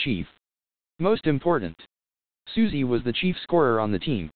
Chief. Most important. Susie was the chief scorer on the team.